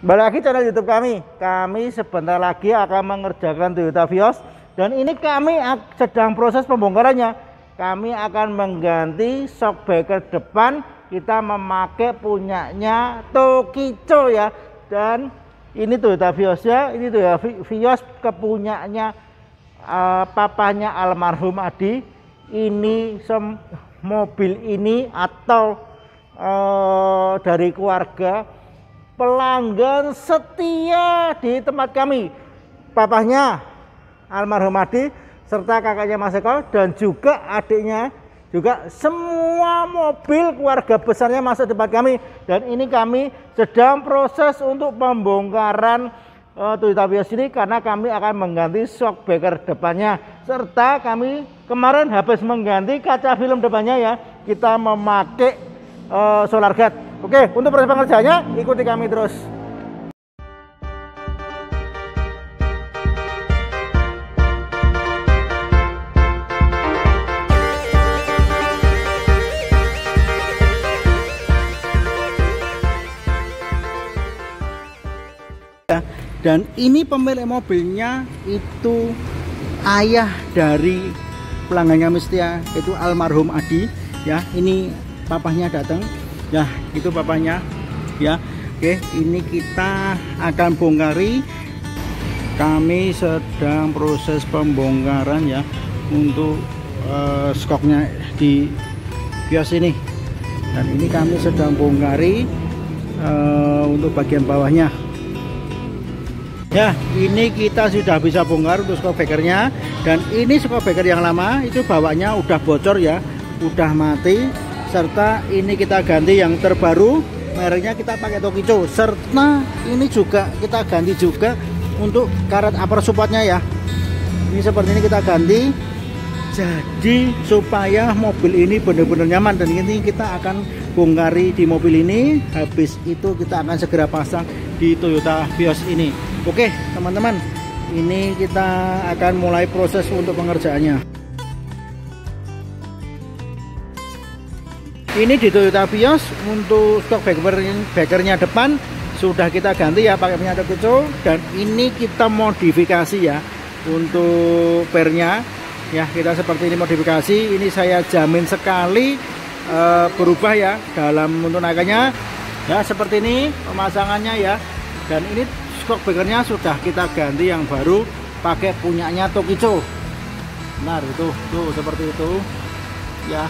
Kembali lagi channel YouTube kami. Kami sebentar lagi akan mengerjakan Toyota Vios dan ini kami sedang proses pembongkarannya. Kami akan mengganti shockbreaker depan. Kita memakai punyanya Tokico ya. Dan ini Toyota Vios ya. Ini Toyota Vios kepunyanya papanya almarhum Adi. Ini mobil ini atau dari keluarga pelanggan setia di tempat kami, papahnya almarhum Adi serta kakaknya Mas Eko dan juga adiknya, juga semua mobil keluarga besarnya masuk di tempat kami. Dan ini kami sedang proses untuk pembongkaran Toyota Vios ini karena kami akan mengganti shockbreaker depannya serta kami kemarin habis mengganti kaca film depannya ya. Kita memakai solar guard. Oke, untuk proses pengerjaannya ikuti kami terus. Dan ini pemilik mobilnya itu ayah dari pelanggan kami setia, itu almarhum Adi ya. Ini papahnya datang ya, itu papahnya ya. Oke, ini kita akan bongkari. Kami sedang proses pembongkaran ya untuk skoknya di Vios ini. Dan ini kami sedang bongkari untuk bagian bawahnya ya. Ini kita sudah bisa bongkar untuk shockbreakernya. Dan ini shockbreaker yang lama itu bawahnya udah bocor ya, udah mati. Serta ini kita ganti yang terbaru, mereknya kita pakai Tokico. Serta ini juga kita ganti juga untuk karet upper supportnya ya. Ini seperti ini kita ganti, jadi supaya mobil ini benar-benar nyaman. Dan ini kita akan bongkari di mobil ini. Habis itu kita akan segera pasang di Toyota Vios ini. Oke teman-teman, ini kita akan mulai proses untuk pengerjaannya. Ini di Toyota Vios untuk shockbreakernya depan sudah kita ganti ya pakai punya Tokico. Dan ini kita modifikasi ya untuk pernya ya, kita seperti ini modifikasi. Ini saya jamin sekali berubah ya dalam menggunakannya ya, seperti ini pemasangannya ya. Dan ini shockbreakernya sudah kita ganti yang baru pakai punyanya Tokico. Benar itu tuh seperti itu ya.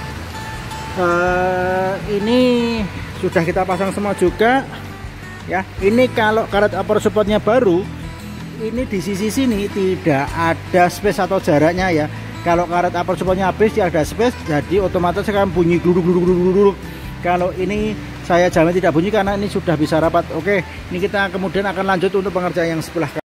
Ini sudah kita pasang semua juga ya. Ini kalau karet upper supportnya baru, ini di sisi sini tidak ada space atau jaraknya ya. Kalau karet upper supportnya habis ya ada space, jadi otomatis akan bunyi gluduk. Kalau ini saya jamin tidak bunyi karena ini sudah bisa rapat. Oke, ini kita kemudian akan lanjut untuk pengerjaan yang sebelah kanan.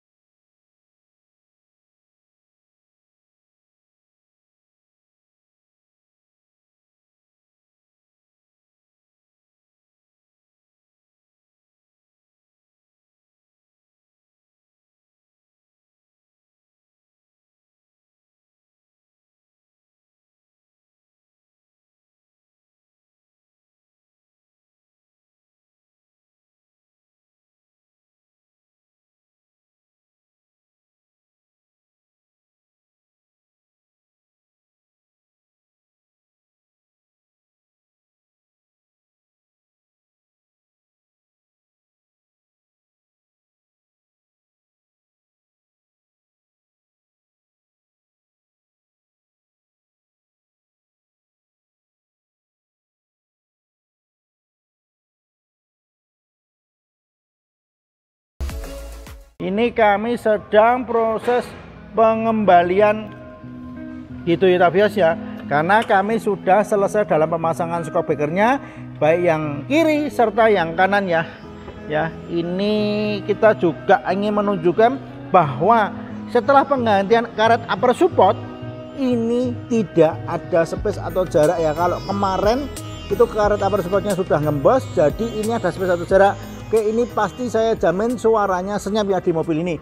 Ini kami sedang proses pengembalian di Toyota Vios ya, karena kami sudah selesai dalam pemasangan shockbreakernya baik yang kiri serta yang kanan ya. Ya, ini kita juga ingin menunjukkan bahwa setelah penggantian karet upper support ini tidak ada space atau jarak ya. Kalau kemarin itu karet upper supportnya sudah ngembos, jadi ini ada space atau jarak. Oke, ini pasti saya jamin suaranya senyap ya di mobil ini.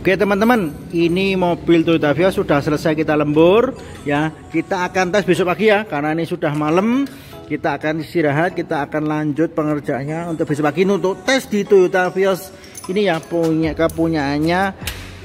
Oke teman-teman, ini mobil Toyota Vios sudah selesai kita lembur ya. Kita akan tes besok pagi ya, karena ini sudah malam. Kita akan istirahat, kita akan lanjut pengerjaannya untuk besok pagi ini untuk tes di Toyota Vios ini ya, kepunyaannya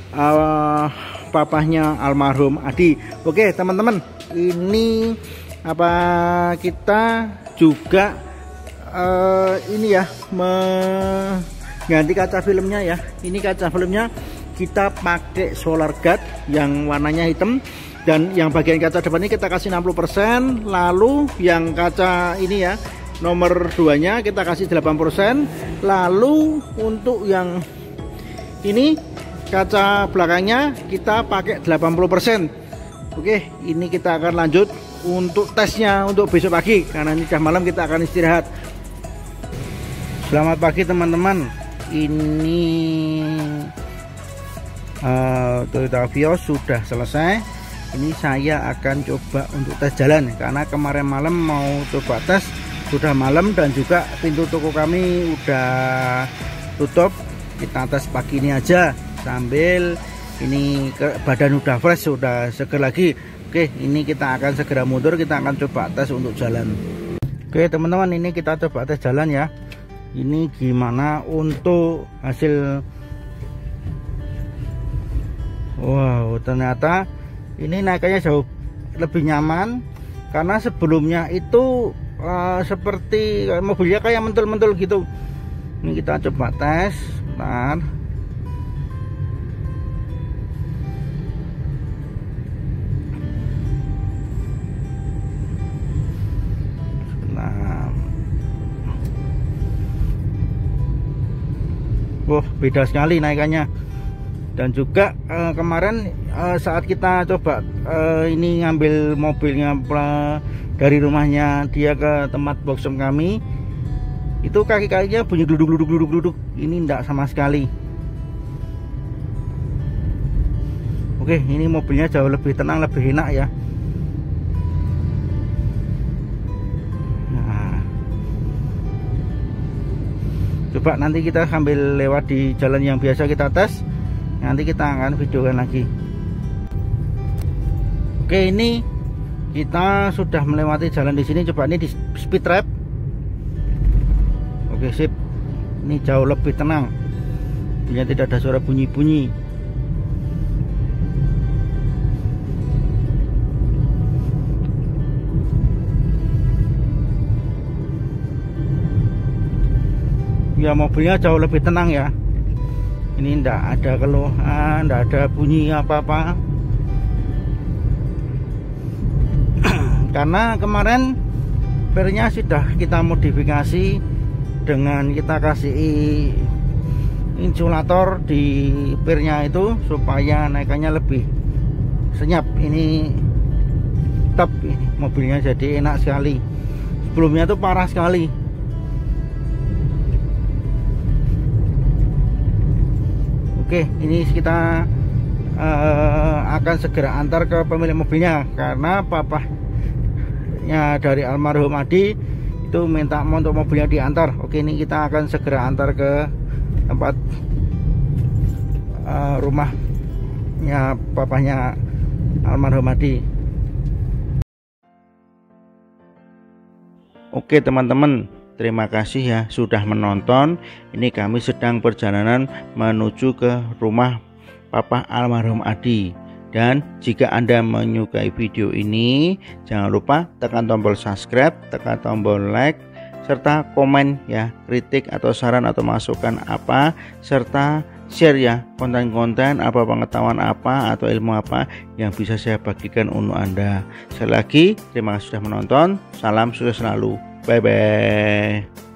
papahnya almarhum Adi. Oke teman-teman, ini apa kita juga ini ya mengganti kaca filmnya ya. Ini kaca filmnya kita pakai solar guard yang warnanya hitam, dan yang bagian kaca depan ini kita kasih 60%, lalu yang kaca ini ya nomor 2 nya kita kasih 8%, lalu untuk yang ini kaca belakangnya kita pakai 80%. Oke, ini kita akan lanjut untuk tesnya untuk besok pagi, karena ini sudah malam, kita akan istirahat. Selamat pagi teman-teman, ini Toyota Vios sudah selesai. Ini saya akan coba untuk tes jalan, karena kemarin malam mau coba tes, sudah malam dan juga pintu toko kami udah tutup. Kita tes pagi ini aja sambil ini badan udah fresh, sudah seger lagi. Oke, ini kita akan segera mundur, kita akan coba tes untuk jalan. Oke teman-teman, ini kita coba tes jalan ya. Ini gimana untuk hasil. Wow, ternyata ini naikannya jauh lebih nyaman, karena sebelumnya itu seperti mobilnya kayak mentul-mentul gitu. Ini kita coba tes, bentar. Wah, beda sekali naikannya. Dan juga kemarin saat kita coba ini ngambil mobilnya dari rumahnya dia ke tempat workshop kami, itu kaki-kakinya bunyi gluduk. Ini enggak sama sekali. Oke, ini mobilnya jauh lebih tenang, lebih enak ya. Nah, coba nanti kita sambil lewat di jalan yang biasa kita tes. Nanti kita akan videokan lagi. Oke, ini kita sudah melewati jalan di sini. Coba ini di speed trap. Oke, sip. Ini jauh lebih tenang. Dia tidak ada suara bunyi-bunyi. Ya, mobilnya jauh lebih tenang ya. Ini enggak ada keluhan, enggak ada bunyi apa-apa. Karena kemarin pernya sudah kita modifikasi dengan kita kasih insulator di pernya itu supaya naikannya lebih senyap. Ini top, ini mobilnya jadi enak sekali. Sebelumnya tuh parah sekali. Oke, ini kita akan segera antar ke pemilik mobilnya, karena papahnya dari almarhum Adi itu minta untuk mobilnya diantar. Oke, ini kita akan segera antar ke tempat rumahnya papahnya almarhum Adi. Oke teman-teman, terima kasih ya sudah menonton. Ini kami sedang perjalanan menuju ke rumah papa almarhum Adi. Dan jika Anda menyukai video ini, jangan lupa tekan tombol subscribe, tekan tombol like, serta komen ya, kritik atau saran atau masukan apa, serta share ya konten-konten apa, pengetahuan apa atau ilmu apa yang bisa saya bagikan untuk Anda. Sekali lagi terima kasih sudah menonton. Salam sukses selalu. Bye bye.